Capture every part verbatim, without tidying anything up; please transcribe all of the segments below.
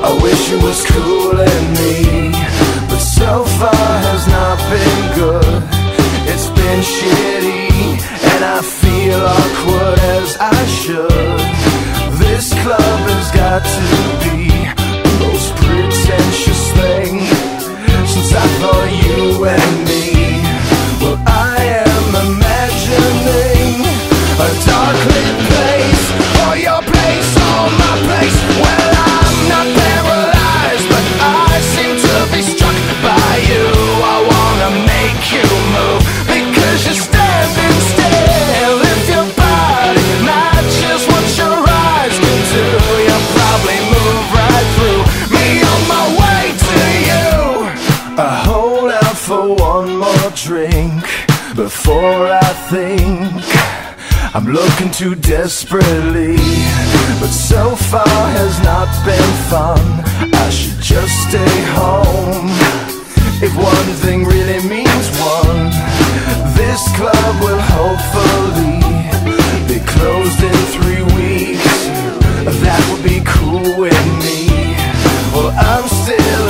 I wish it was cooling me, but so far has not been good. It's been shitty, and I feel awkward as I should. This club has got to be the most pretentious thing since I thought you and me. Well, I am imagining a dark lit place, or your place, or my place. Well, I'm not paralyzed, but I seem to be struck by you. I wanna make you move, because you're standing still. If your body matches what your eyes can do, you'll probably move right through me on my way to you. I hold out for one more drink before I think I'm looking too desperately, but so far has not been fun. I should just stay home. If one thing really means one, this club will hopefully be closed in three weeks. That would be cool with me. Well, I'm still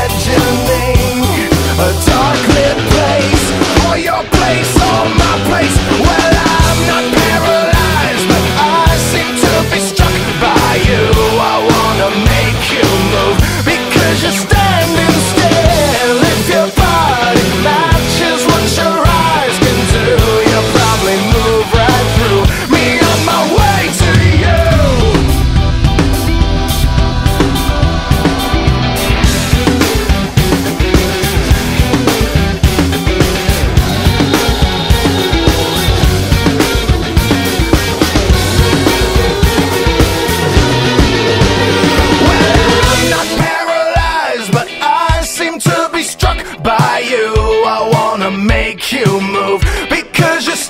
imagining a dark lit place, or your place, or my place. Well, I'm not paralyzed, but I seem to be struck by you. I wanna make you move, because you're standing still. If your body matches what your eyes can do, you'll probably move right through me on my way to you. By you, I wanna make you move, because you're